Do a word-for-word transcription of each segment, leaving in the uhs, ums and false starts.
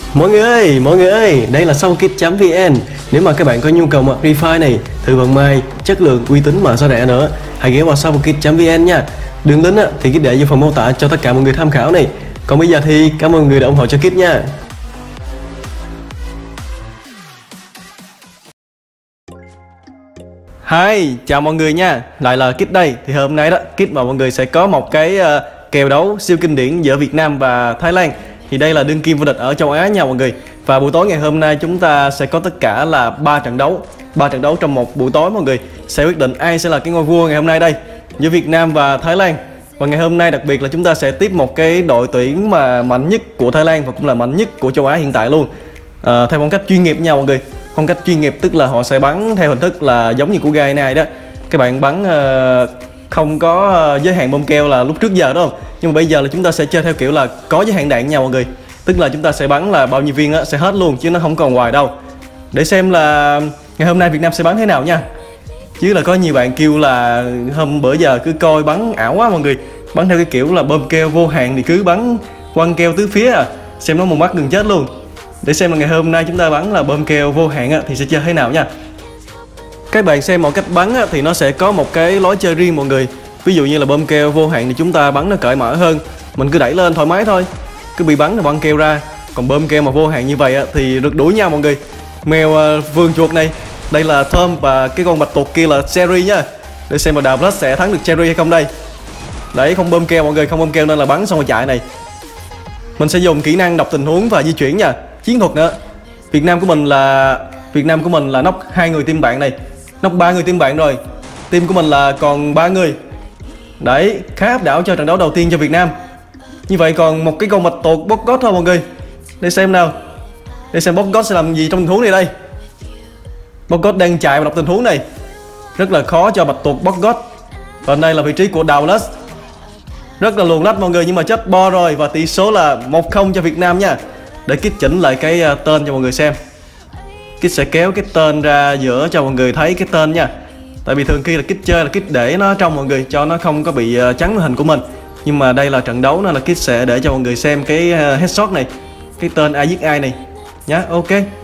Mọi người ơi, mọi người ơi, đây là songkit chấm vn. Nếu mà các bạn có nhu cầu mặc Free Fire này, thử vận may, chất lượng, uy tín mà sao rẻ nữa, hãy ghé vào songkit chấm vn nha. Đường link thì Kit để dưới phần mô tả cho tất cả mọi người tham khảo này. Còn bây giờ thì cảm ơn mọi người đã ủng hộ cho Kit nha. Hi, chào mọi người nha, lại là Kit đây. Thì hôm nay đó, Kit và mọi người sẽ có một cái uh, kèo đấu siêu kinh điển giữa Việt Nam và Thái Lan. Thì đây là đương kim vô địch ở châu Á nha mọi người. Và buổi tối ngày hôm nay chúng ta sẽ có tất cả là ba trận đấu, ba trận đấu trong một buổi tối mọi người, sẽ quyết định ai sẽ là cái ngôi vua ngày hôm nay đây, giữa Việt Nam và Thái Lan. Và ngày hôm nay đặc biệt là chúng ta sẽ tiếp một cái đội tuyển mà mạnh nhất của Thái Lan và cũng là mạnh nhất của châu Á hiện tại luôn. À, theo phong cách chuyên nghiệp nha mọi người. Phong cách chuyên nghiệp tức là họ sẽ bắn theo hình thức là giống như của Gai này đó. Các bạn bắn uh, không có uh, giới hạn bom keo là lúc trước giờ đúng không? Nhưng mà bây giờ là chúng ta sẽ chơi theo kiểu là có giới hạn đạn nha mọi người. Tức là chúng ta sẽ bắn là bao nhiêu viên á, sẽ hết luôn chứ nó không còn hoài đâu. Để xem là ngày hôm nay Việt Nam sẽ bắn thế nào nha. Chứ là có nhiều bạn kêu là hôm bữa giờ cứ coi bắn ảo quá mọi người. Bắn theo cái kiểu là bom keo vô hạn thì cứ bắn quăng keo tứ phía à. Xem nó một mắt gần chết luôn. Để xem là ngày hôm nay chúng ta bắn là bom keo vô hạn á, thì sẽ chơi thế nào nha. Các bạn xem một cách bắn á, thì nó sẽ có một cái lối chơi riêng mọi người. Ví dụ như là bom keo vô hạn thì chúng ta bắn nó cởi mở hơn, mình cứ đẩy lên thoải mái thôi, cứ bị bắn là bắn keo ra. Còn bom keo mà vô hạn như vậy á, thì rượt đuổi nhau mọi người. Mèo uh, vườn chuột này, đây là Tom và cái con bạch tuộc kia là Cherry nha. Để xem mà Doublet sẽ thắng được Cherry hay không đây. Đấy, không bom keo mọi người, không bom keo nên là bắn xong rồi chạy này. Mình sẽ dùng kỹ năng đọc tình huống và di chuyển nha, chiến thuật nữa. Việt Nam của mình là Việt Nam của mình là nóc hai người team bạn này, nóc ba người team bạn rồi. Team của mình là còn ba người. Đấy, khá áp đảo cho trận đấu đầu tiên cho Việt Nam. Như vậy còn một cái con bạch tuộc bot god thôi mọi người. Để xem nào. Để xem bot god sẽ làm gì trong tình huống này đây. Bot god đang chạy và đọc tình huống này. Rất là khó cho bạch tuộc bot god. Và đây là vị trí của Doublet. Rất là luồn lách mọi người nhưng mà chết bo rồi. Và tỷ số là một không cho Việt Nam nha. Để Kit chỉnh lại cái tên cho mọi người xem. Kit sẽ kéo cái tên ra giữa cho mọi người thấy cái tên nha. Tại vì thường khi là Kit chơi là Kit để nó trong mọi người, cho nó không có bị trắng màn hình của mình. Nhưng mà đây là trận đấu nên là Kit sẽ để cho mọi người xem cái headshot này, cái tên ai giết ai này nhá. Ok.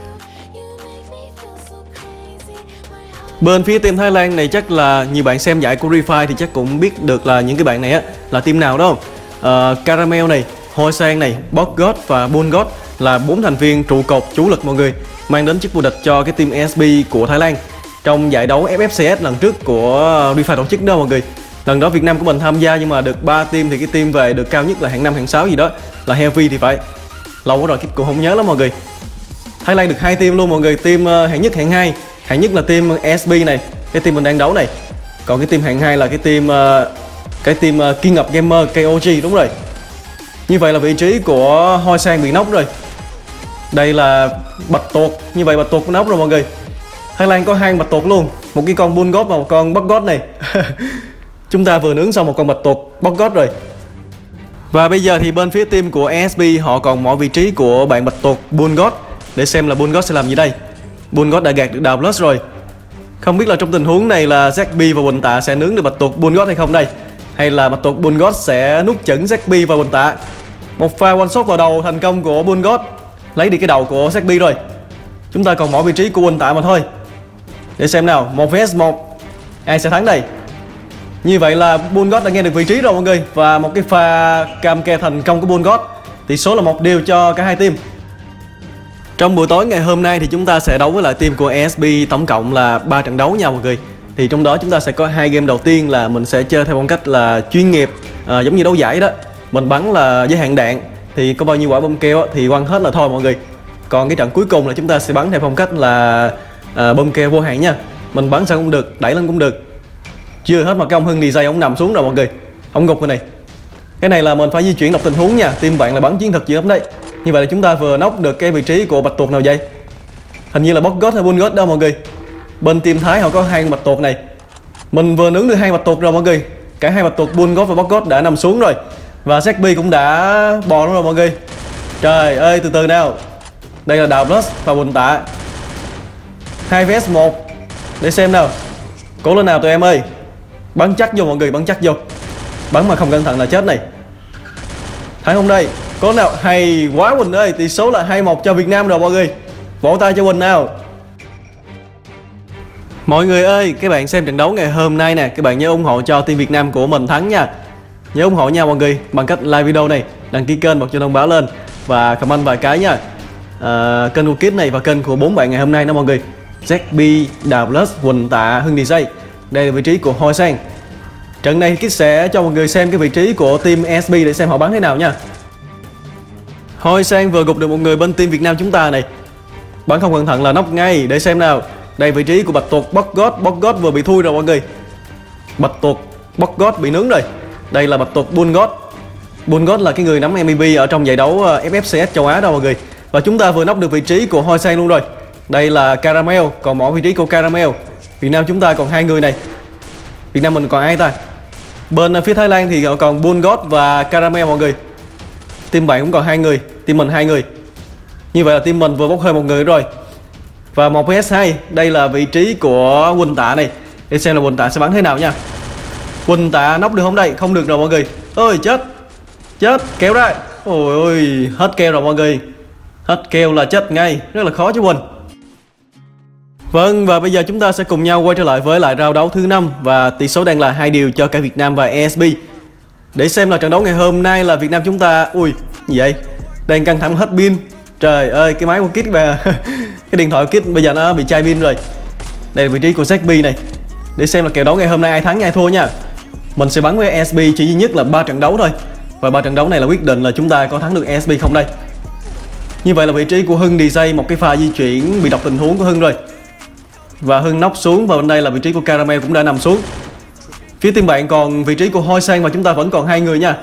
Bên phía team Thái Lan này chắc là nhiều bạn xem giải của Free Fire thì chắc cũng biết được là những cái bạn này á là team nào đó. uh, Caramel này, Hoi Sang này, bot god và bull god là bốn thành viên trụ cột chủ lực mọi người, mang đến chức vô địch cho cái team e ét bê của Thái Lan trong giải đấu ép ép xê ét lần trước của Free Fire tổ chức đó mọi người. Lần đó Việt Nam của mình tham gia nhưng mà được ba team thì cái team về được cao nhất là hạng năm hạng sáu gì đó, là Heavy thì phải. Lâu quá rồi Kit cũng không nhớ lắm mọi người. Thái Lan được hai team luôn mọi người, team hạng nhất hạng hai. Hạng nhất là team e ét bê này, cái team mình đang đấu này. Còn cái team hạng hai là cái team cái team King of Gamer ca o giê, đúng rồi. Như vậy là vị trí của Hoi Sang bị nóc rồi. Đây là bạch tuộc, như vậy bạch tuộc nóc rồi mọi người. Thái Lan có hai bạch tuộc luôn, một cái con bull god và một con bot god này. Chúng ta vừa nướng xong một con bạch tuộc bot god rồi. Và bây giờ thì bên phía team của e ét bê họ còn mọi vị trí của bạn bạch tuộc bull god. Để xem là bull god sẽ làm gì đây. Bull god đã gạt được Doublet rồi. Không biết là trong tình huống này là Jackby và Quỳnh Tạ sẽ nướng được bạch tuộc bull god hay không đây. Hay là bạch tuộc bull god sẽ nuốt chửng Jackby và Quỳnh Tạ. Một pha one shot vào đầu thành công của bull god, lấy đi cái đầu của Jackby rồi. Chúng ta còn mỗi vị trí của Quỳnh Tạ mà thôi. Để xem nào, một vs một, ai sẽ thắng đây. Như vậy là bull god đã nghe được vị trí rồi mọi người. Và một cái pha cam ke thành công của bull god. Tỷ số là một đều cho cả hai team. Trong buổi tối ngày hôm nay thì chúng ta sẽ đấu với lại team của e ét bê, tổng cộng là ba trận đấu nha mọi người. Thì trong đó chúng ta sẽ có hai game đầu tiên là mình sẽ chơi theo phong cách là chuyên nghiệp, à, giống như đấu giải đó. Mình bắn là giới hạn đạn, thì có bao nhiêu quả bom keo thì quăng hết là thôi mọi người. Còn cái trận cuối cùng là chúng ta sẽ bắn theo phong cách là à, bom keo vô hạn nha. Mình bắn sao cũng được, đẩy lên cũng được. Chưa hết mà cái ông Hưng đi dây ông nằm xuống rồi mọi người, ông gục rồi này. Cái này là mình phải di chuyển đọc tình huống nha. Team bạn là bắn chiến thuật dữ lắm đấy. Như vậy là chúng ta vừa nóc được cái vị trí của bạch tuộc nào vậy? Hình như là bot god hay bull god đâu mọi người. Bên team Thái họ có hai bạch tuộc này. Mình vừa nướng được hai bạch tuộc rồi mọi người. Cả hai bạch tuộc bull god và bot god đã nằm xuống rồi. Và Jackby cũng đã bò rồi mọi người. Trời ơi, từ từ nào. Đây là Doublet và Quỳnh Tạ, hai vs một. Để xem nào. Cố lên nào tụi em ơi. Bắn chắc vô mọi người, bắn chắc vô. Bắn mà không cẩn thận là chết này. Thấy không đây? Có nào hay quá Quỳnh ơi, tỷ số là hai một cho Việt Nam rồi mọi người. Vỗ tay cho Quỳnh nào. Mọi người ơi, các bạn xem trận đấu ngày hôm nay nè, các bạn nhớ ủng hộ cho team Việt Nam của mình thắng nha. Nhớ ủng hộ nha mọi người bằng cách like video này, đăng ký kênh, bật chuông thông báo lên và comment vài cái nha. À, kênh của Kid này và kênh của bốn bạn ngày hôm nay đó mọi người. Jackby, Đào Plus, Quỳnh Tạ, Hưng đê gi. Đây là vị trí của Hoi Sang. Trận này Kid sẽ cho mọi người xem cái vị trí của team ét bê để xem họ bắn thế nào nha. Hoi Sang vừa gục được một người bên team Việt Nam chúng ta này. Bắn không cẩn thận là nóc ngay, để xem nào. Đây vị trí của Bạch Tuộc, Botgot, Botgot vừa bị thui rồi mọi người. Bạch Tuộc, Botgot bị nướng rồi. Đây là Bạch Tuộc Bulgot. Bulgot là cái người nắm em vê pê ở trong giải đấu ép ép xê ét châu Á đó mọi người. Và chúng ta vừa nóc được vị trí của Hoi Sang luôn rồi. Đây là Caramel, còn mỗi vị trí của Caramel. Việt Nam chúng ta còn hai người này. Việt Nam mình còn ai ta? Bên phía Thái Lan thì còn Bulgot và Caramel mọi người. Team bạn cũng còn hai người, team mình hai người. Như vậy là team mình vừa bốc hơi một người rồi. Và một vs hai, đây là vị trí của Quỳnh Tạ này. Để xem là Quỳnh Tạ sẽ bắn thế nào nha. Quỳnh Tạ nóc được không đây? Không được rồi mọi người. Ôi chết. Chết, kéo ra. Ôi ôi, hết keo rồi mọi người. Hết keo là chết ngay, rất là khó chứ Quỳnh. Vâng, và bây giờ chúng ta sẽ cùng nhau quay trở lại với lại round đấu thứ năm. Và tỷ số đang là hai điều cho cả Việt Nam và e ét bê. Để xem là trận đấu ngày hôm nay là Việt Nam chúng ta. Ui, gì vậy? Đang căng thẳng hết pin. Trời ơi, cái máy của Kid và cái điện thoại của Kid bây giờ nó bị chai pin rồi. Đây là vị trí của Jackby này. Để xem là kèo đấu ngày hôm nay ai thắng ai thua nha. Mình sẽ bắn với e ét bê chỉ duy nhất là ba trận đấu thôi. Và ba trận đấu này là quyết định là chúng ta có thắng được e ét bê không đây. Như vậy là vị trí của Hưng đê gi, một cái pha di chuyển bị đọc tình huống của Hưng rồi. Và Hưng nóc xuống, và bên đây là vị trí của Caramel cũng đã nằm xuống. Phía team bạn còn vị trí của Hoi Sang và chúng ta vẫn còn hai người nha.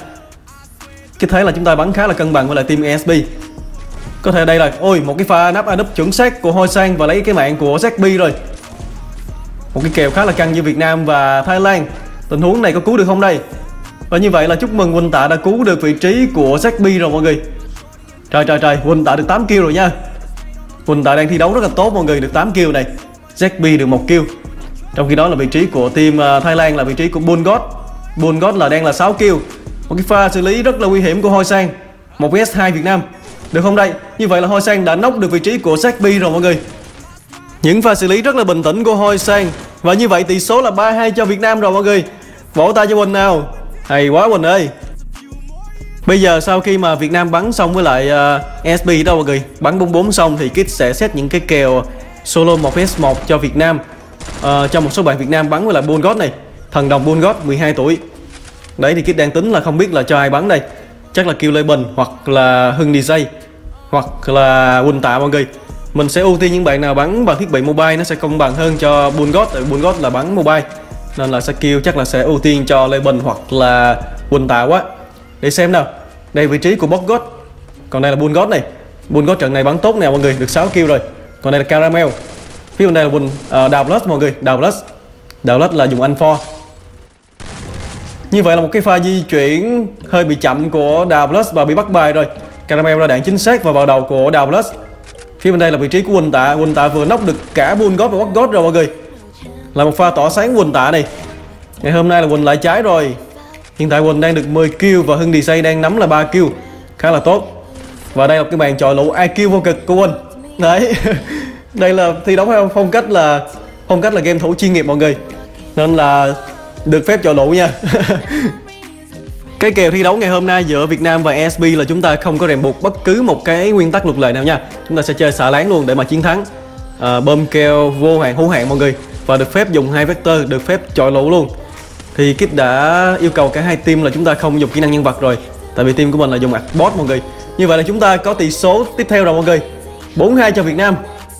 Cái thế là chúng ta bắn khá là cân bằng với lại team e ét bê. Có thể đây là, ôi, một cái pha nắp A-núp chuẩn xác của Hoi Sang và lấy cái mạng của Jackby rồi. Một cái kèo khá là căng như Việt Nam và Thái Lan. Tình huống này có cứu được không đây? Và như vậy là chúc mừng Quỳnh Tạ đã cứu được vị trí của Jackby rồi mọi người. Trời trời trời, Quỳnh Tạ được tám kill rồi nha. Quỳnh Tạ đang thi đấu rất là tốt mọi người, được tám kill này. Jackby được một kill. Trong khi đó là vị trí của team Thái Lan là vị trí của Bulgot. Bulgot là đang là sáu kill. Một cái pha xử lý rất là nguy hiểm của Hoi Sang. Một vs hai Việt Nam. Được không đây? Như vậy là Hoi Sang đã nóc được vị trí của Jackby rồi mọi người. Những pha xử lý rất là bình tĩnh của Hoi Sang. Và như vậy tỷ số là ba hai cho Việt Nam rồi mọi người. Vỗ tay cho Quỳnh nào. Hay quá Quỳnh ơi. Bây giờ sau khi mà Việt Nam bắn xong với lại uh, e ét bê đâu mọi người, bắn bốn bốn xong thì Kid sẽ set những cái kèo solo một vs một cho Việt Nam. uh, Cho một số bạn Việt Nam bắn với lại Bulgot này. Thần đồng Bulgot mười hai tuổi. Đấy thì Kid đang tính là không biết là cho ai bắn đây. Chắc là Kill Lê Bình hoặc là Hưng đê gi hoặc là Quỳnh Tạ mọi người. Mình sẽ ưu tiên những bạn nào bắn bằng thiết bị mobile, nó sẽ công bằng hơn cho Bulgot. Tại Bulgot là bắn mobile nên là skill chắc là sẽ ưu tiên cho Lê Bình hoặc là Quỳnh Tạ quá. Để xem nào. Đây vị trí của Botgot. Còn đây là Bulgot này. Bulgot trận này bắn tốt nè mọi người, được sáu kill rồi. Còn đây là Caramel. Phía bên đây là Quỳnh uh, Đào Plus mọi người, Đào Plus. Đào Plus là dùng anh for. Như vậy là một cái pha di chuyển hơi bị chậm của Đào Plus và bị bắt bài rồi. Caramel ra đạn chính xác và vào đầu của Đào Plus. Phía bên đây là vị trí của Quỳnh Tạ. Quỳnh Tạ vừa nóc được cả Bulgot và Botgot rồi mọi người. Là một pha tỏa sáng Quỳnh Tạ này. Ngày hôm nay là Quỳnh lại trái rồi. Hiện tại Quỳnh đang được mười kill và Hưng đê gi đang nắm là ba kill. Khá là tốt. Và đây là cái bàn chọi lũ i kiu vô cực của Quỳnh. Đấy. Đây là thi đấu theo phong cách là phong cách là game thủ chuyên nghiệp mọi người. Nên là được phép chọi lũ nha. Cái kèo thi đấu ngày hôm nay giữa Việt Nam và e ét bê là chúng ta không có ràng buộc bất cứ một cái nguyên tắc luật lệ nào nha. Chúng ta sẽ chơi xả láng luôn để mà chiến thắng. à, Bơm keo vô hạn hữu hạn mọi người. Và được phép dùng hai vector, được phép chọi lũ luôn. Thì Kid đã yêu cầu cả hai team là chúng ta không dùng kỹ năng nhân vật rồi. Tại vì team của mình là dùng bot mọi người. Như vậy là chúng ta có tỷ số tiếp theo rồi mọi người. bốn hai cho Việt Nam.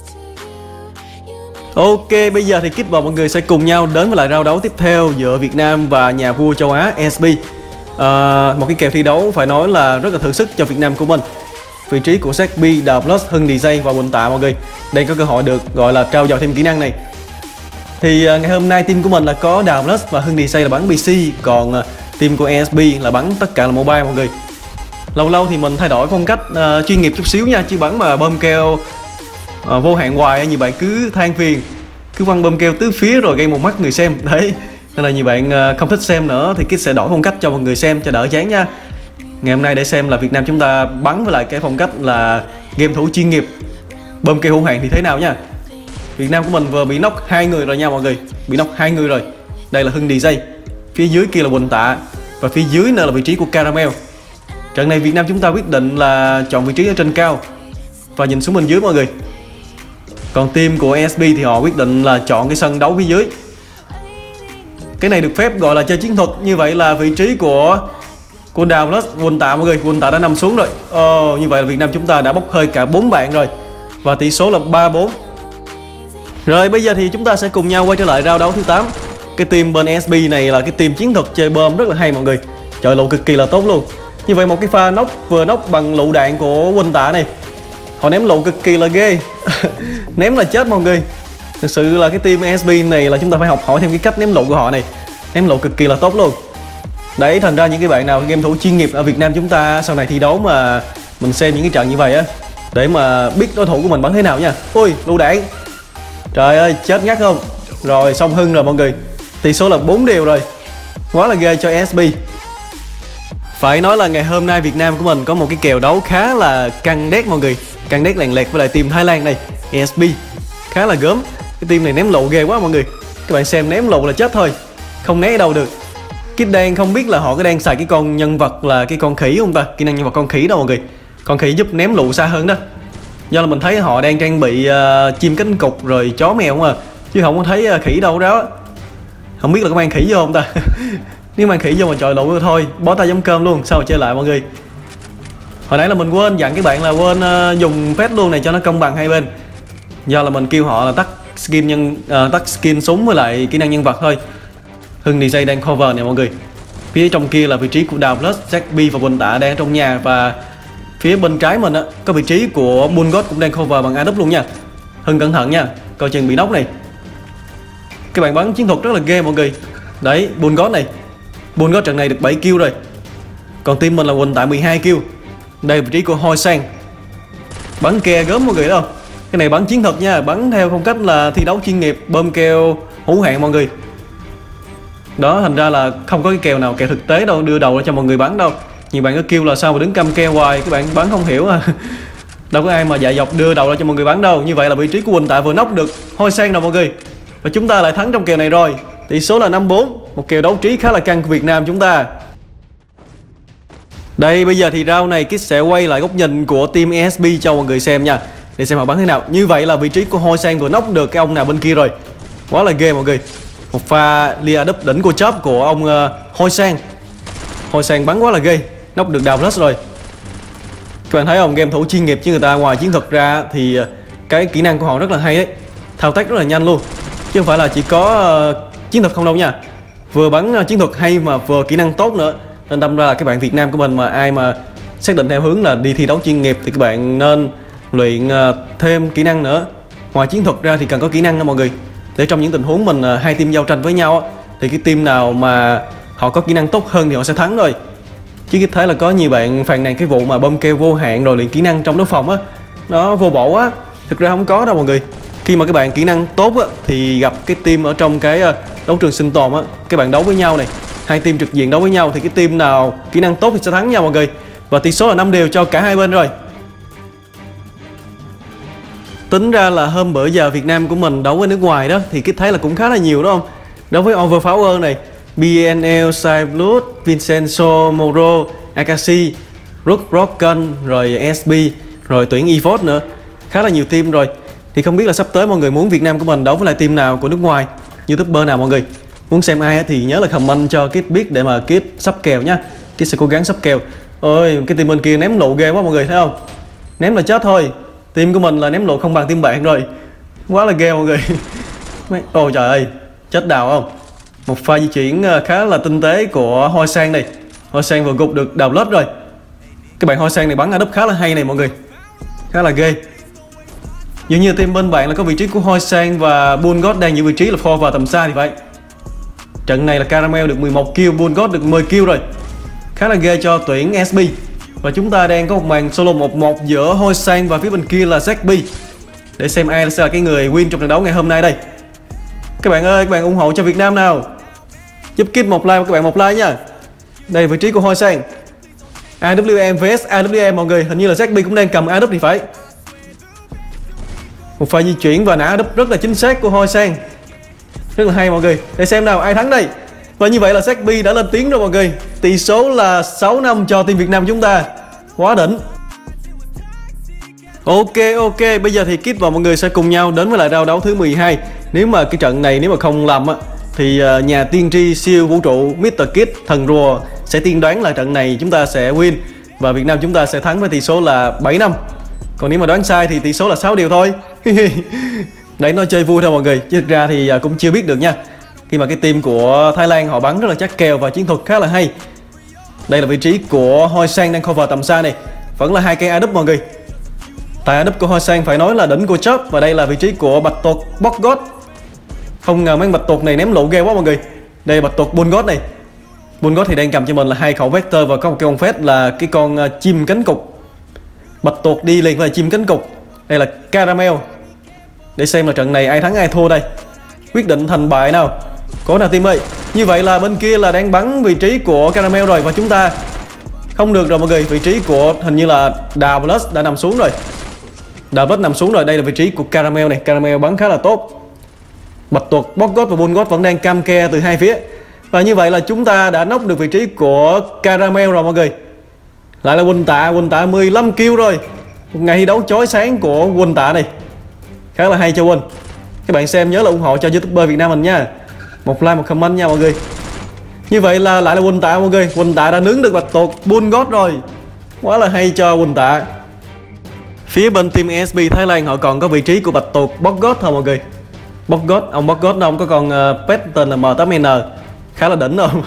Ok, bây giờ thì Kid và mọi người sẽ cùng nhau đến với lại round đấu tiếp theo giữa Việt Nam và nhà vua châu Á e ét bê. à, Một cái kèo thi đấu phải nói là rất là thử sức cho Việt Nam của mình. Vị trí của Jackby, Đào Plus, Hưng đê gi và Quỳnh Tạ mọi người. Đây có cơ hội được gọi là trao dồi thêm kỹ năng này. Thì uh, ngày hôm nay team của mình là có Đào Plus và Hưng đê gi là bắn pê xê. Còn uh, team của e ét bê là bắn tất cả là mobile mọi người. Lâu lâu thì mình thay đổi phong cách uh, chuyên nghiệp chút xíu nha. Chứ bắn mà bơm keo uh, vô hạn hoài nhiều bạn cứ than phiền. Cứ quăng bơm keo tứ phía rồi gây một mắt người xem. Đấy. Nên là nhiều bạn uh, không thích xem nữa thì Kid sẽ đổi phong cách cho mọi người xem cho đỡ chán nha. ngày hôm nay để xem là Việt Nam chúng ta bắn với lại cái phong cách là game thủ chuyên nghiệp bơm keo hữu hạn thì thế nào nha. Việt Nam của mình vừa bị knock hai người rồi nha mọi người, bị knock hai người rồi. Đây là Hưng đê gi, phía dưới kia là Quỳnh Tạ và phía dưới nữa là vị trí của Caramel. Trận này Việt Nam chúng ta quyết định là chọn vị trí ở trên cao và nhìn xuống bên dưới mọi người. Còn team của ét bê thì họ quyết định là chọn cái sân đấu phía dưới. Cái này được phép gọi là chơi chiến thuật. Như vậy là vị trí của của Đào Plus Quỳnh Tạ mọi người, Quỳnh Tạ đã nằm xuống rồi. Ồ, như vậy là Việt Nam chúng ta đã bốc hơi cả bốn bạn rồi và tỷ số là ba bốn. Rồi bây giờ thì chúng ta sẽ cùng nhau quay trở lại round đấu thứ tám. Cái team bên ét bê này là cái team chiến thuật chơi bơm rất là hay mọi người, trời lụ cực kỳ là tốt luôn. Như vậy một cái pha nóc vừa nóc bằng lựu đạn của Quỳnh Tạ này, họ ném lựu cực kỳ là ghê. Ném là chết mọi người. Thực sự là cái team ét bê này là chúng ta phải học hỏi thêm cái cách ném lựu của họ này, ném lựu cực kỳ là tốt luôn. Đấy, thành ra những cái bạn nào game thủ chuyên nghiệp ở Việt Nam chúng ta sau này thi đấu mà mình xem những cái trận như vậy á, để mà biết đối thủ của mình bắn thế nào nha. Ui, lựu đạn, trời ơi chết ngắt không. Rồi xong Hưng rồi mọi người, tỷ số là bốn đều rồi, quá là ghê cho ét bê. Phải nói là ngày hôm nay Việt Nam của mình có một cái kèo đấu khá là căng đét mọi người, căng đét làng lẹt với lại team Thái Lan này, ét bê khá là gớm. Cái team này ném lựu ghê quá mọi người, các bạn xem ném lựu là chết thôi, không né đâu được. Kid đang không biết là họ có đang xài cái con nhân vật là cái con khỉ không ta, kỹ năng nhân vật con khỉ đâu mọi người, con khỉ giúp ném lựu xa hơn đó. Do là mình thấy họ đang trang bị uh, chim cánh cụt rồi chó mèo không à, chứ không có thấy uh, khỉ đâu đó. Không biết là có mang khỉ vô không ta. Nếu mang khỉ vô mà trời lựu thôi bó tay giống cơm luôn. Sao mà chơi lại mọi người. Hồi nãy là mình quên dặn các bạn là quên uh, dùng phép luôn này cho nó công bằng hai bên. Do là mình kêu họ là tắt skin nhân uh, tắt skin súng với lại kỹ năng nhân vật thôi. Hưng đê gi đang cover nè mọi người. Phía trong kia là vị trí của Đào Plus, Jack B và Quỳnh Tạ đang trong nhà. Và phía bên trái mình á có vị trí của Bulldog cũng đang cover bằng a đê luôn nha. Hưng cẩn thận nha, coi chừng bị nóc này. Các bạn bắn chiến thuật rất là ghê mọi người. Đấy, Bulldog này, Bulldog trận này được bảy kill rồi. Còn team mình là Quỳnh Tạ mười hai kill. Đây vị trí của Hoi Sang, bắn ke gớm mọi người đâu. Cái này bắn chiến thuật nha, bắn theo phong cách là thi đấu chuyên nghiệp, bơm keo hữu hạn mọi người. Đó, thành ra là không có cái kèo nào kèo thực tế đâu đưa đầu ra cho mọi người bắn đâu. Nhiều bạn có kêu là sao mà đứng căm keo hoài, các bạn bắn không hiểu à. Đâu có ai mà dạy dọc đưa đầu ra cho mọi người bắn đâu. Như vậy là vị trí của Quỳnh Tạ vừa nóc được Hoi Sang rồi mọi người. Và chúng ta lại thắng trong kèo này rồi. Tỷ số là năm bốn, một kèo đấu trí khá là căng của Việt Nam chúng ta. Đây bây giờ thì round này Kid sẽ quay lại góc nhìn của team ét bê cho mọi người xem nha, để xem họ bắn thế nào. Như vậy là vị trí của Hoi Sang vừa nóc được cái ông nào bên kia rồi, quá là ghê mọi người. Một pha lia đúp đỉnh của chớp của ông uh, Hoi Sang. Hoi Sang bắn quá là ghê, nóc được Đào Plus rồi. Các bạn thấy không, game thủ chuyên nghiệp chứ người ta ngoài chiến thuật ra thì uh, cái kỹ năng của họ rất là hay đấy, thao tác rất là nhanh luôn, chứ không phải là chỉ có uh, chiến thuật không đâu nha. Vừa bắn uh, chiến thuật hay mà vừa kỹ năng tốt nữa. Nên đâm ra là các bạn Việt Nam của mình mà ai mà xác định theo hướng là đi thi đấu chuyên nghiệp thì các bạn nên luyện uh, thêm kỹ năng nữa. Ngoài chiến thuật ra thì cần có kỹ năng đó mọi người, để trong những tình huống mình uh, hai team giao tranh với nhau thì cái team nào mà họ có kỹ năng tốt hơn thì họ sẽ thắng rồi. Chứ cái thấy là có nhiều bạn phàn nàn cái vụ mà bơm keo vô hạn rồi luyện kỹ năng trong đấu phòng á, nó vô bổ á. Thực ra không có đâu mọi người. Khi mà các bạn kỹ năng tốt á thì gặp cái team ở trong cái uh, đấu trường sinh tồn á, các bạn đấu với nhau này, hai team trực diện đấu với nhau thì cái team nào kỹ năng tốt thì sẽ thắng nha mọi người. Và tỷ số là năm đều cho cả hai bên rồi. Tính ra là hôm bữa giờ Việt Nam của mình đấu với nước ngoài đó thì Kid thấy là cũng khá là nhiều đúng không? Đấu với Overpower này, bê en lờ, Cyblus, Vincenzo, Moro, Akashi, Rook Broken, rồi ét bê, rồi tuyển eForce nữa. Khá là nhiều team rồi. Thì không biết là sắp tới mọi người muốn Việt Nam của mình đấu với lại team nào của nước ngoài, YouTuber nào mọi người. Muốn xem ai thì nhớ là comment cho Kid biết để mà Kid sắp kèo nhá. Kid sẽ cố gắng sắp kèo. Ôi, cái team bên kia ném lụ ghê quá mọi người thấy không? Ném là chết thôi. Team của mình là ném lụ không bằng team bạn rồi. Quá là ghê mọi người. Ôi trời ơi, chết đào không? Một pha di chuyển khá là tinh tế của Hoi Sang này. Hoi Sang vừa gục được Đào Plus rồi. Cái bạn Hoi Sang này bắn ở đúp khá là hay này mọi người, khá là ghê. Dường như team bên bạn là có vị trí của Hoi Sang và Bulldog đang giữ vị trí là for vào tầm xa thì vậy. Trận này là Caramel được mười một kill, Bulldog được mười kill rồi. Khá là ghê cho tuyển ét bê. Và chúng ta đang có một màn solo một một giữa Hoi Sang và phía bên kia là Jack B. Để xem ai sẽ là cái người win trong trận đấu ngày hôm nay đây. Các bạn ơi, các bạn ủng hộ cho Việt Nam nào. Giúp Kid một like và các bạn một like nha. Đây vị trí của Hoi Sang. a vê em vs a vê em mọi người. Hình như là Zagby cũng đang cầm a vê thì phải. Một pha di chuyển và nã a vê rất là chính xác của Hoi Sang. Rất là hay mọi người. Để xem nào ai thắng đây. Và như vậy là Zagby đã lên tiếng rồi mọi người. Tỷ số là sáu năm cho team Việt Nam chúng ta. Quá đỉnh. Ok ok, bây giờ thì Kid và mọi người sẽ cùng nhau đến với lại round đấu thứ mười hai. Nếu mà cái trận này nếu mà không lầm á thì uh, nhà tiên tri siêu vũ trụ mít tơ Kid thần rùa sẽ tiên đoán là trận này chúng ta sẽ win và Việt Nam chúng ta sẽ thắng với tỷ số là bảy năm. Còn nếu mà đoán sai thì tỷ số là sáu điều thôi. Đấy, nó chơi vui thôi mọi người, chứ thực ra thì uh, cũng chưa biết được nha. Khi mà cái team của Thái Lan họ bắn rất là chắc kèo và chiến thuật khá là hay. Đây là vị trí của Hoi Sang đang cover tầm xa này. Vẫn là hai cây a vê mọi người. Tại a vê của Hoi Sang phải nói là đỉnh của chóp. Và đây là vị trí của bạch tuộc Botgot. Không ngờ mấy bạch tuộc này ném lộ ghê quá mọi người. Đây là bạch tuộc Botgot này. Botgot thì đang cầm cho mình là hai khẩu vector và có một cái con phép là cái con uh, chim cánh cục. Bạch tuộc đi liền với chim cánh cục. Đây là Caramel. Để xem là trận này ai thắng ai thua đây. Quyết định thành bại nào. Cố nào team ơi. Như vậy là bên kia là đang bắn vị trí của Caramel rồi. Và chúng ta không được rồi mọi người. Vị trí của hình như là Đào Plus đã nằm xuống rồi. Đào Plus nằm xuống rồi. Đây là vị trí của Caramel này. Caramel bắn khá là tốt. Bạch tuộc Botgot và Botgot vẫn đang cam ke từ hai phía. Và như vậy là chúng ta đã knock được vị trí của Caramel rồi mọi người. Lại là Quỳnh Tạ. Quỳnh Tạ mười lăm kill rồi. Một ngày thi đấu chói sáng của Quỳnh Tạ này. Khá là hay cho Quỳnh. Các bạn xem nhớ là ủng hộ cho YouTuber Việt Nam mình nha. Một like một comment nha mọi người. Như vậy là lại là Quỳnh Tạ mọi người. Quỳnh Tạ đã nướng được bạch tuộc Botgot rồi. Quá là hay cho Quỳnh Tạ. Phía bên team e ét bê Thái Lan họ còn có vị trí của bạch tuộc Botgot thôi mọi người. Botgot, ông Botgot đó, ông có con uh, pet tên là M tám N. Khá là đỉnh không?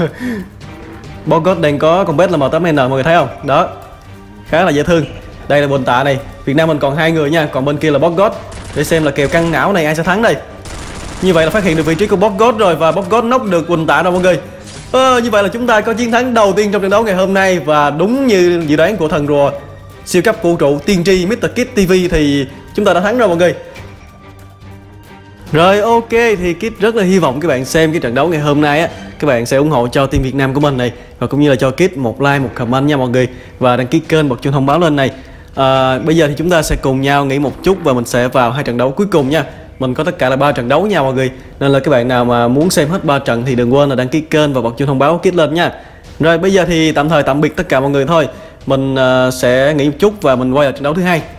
Botgot đang có con pet là M tám N mọi người thấy không? Đó. Khá là dễ thương. Đây là Quỳnh Tạ này. Việt Nam mình còn hai người nha, còn bên kia là Botgot. Để xem là kèo căng não này ai sẽ thắng đây. Như vậy là phát hiện được vị trí của Botgot rồi và Botgot knock được Quỳnh Tạ rồi mọi người. Ờ, như vậy là chúng ta có chiến thắng đầu tiên trong trận đấu ngày hôm nay và đúng như dự đoán của thần rùa siêu cấp vũ trụ tiên tri mít tơ Kid ti vi thì chúng ta đã thắng rồi mọi người. Rồi ok, thì Kid rất là hy vọng các bạn xem cái trận đấu ngày hôm nay á, các bạn sẽ ủng hộ cho team Việt Nam của mình này và cũng như là cho Kid một like, một comment nha mọi người và đăng ký kênh, bật chuông thông báo lên này. À, bây giờ thì chúng ta sẽ cùng nhau nghỉ một chút và mình sẽ vào hai trận đấu cuối cùng nha. Mình có tất cả là ba trận đấu nha mọi người. Nên là các bạn nào mà muốn xem hết ba trận thì đừng quên là đăng ký kênh và bật chuông thông báo Kid lên nha. Rồi bây giờ thì tạm thời tạm biệt tất cả mọi người thôi. Mình uh, sẽ nghỉ một chút và mình quay lại trận đấu thứ hai.